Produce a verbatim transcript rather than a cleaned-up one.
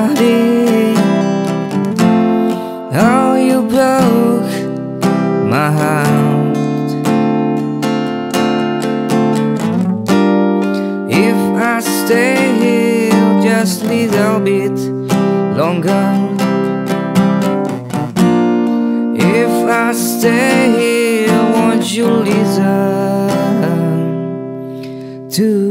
body. Oh, you broke my heart. If I stay here just a little bit longer, if I stay here, won't you listen to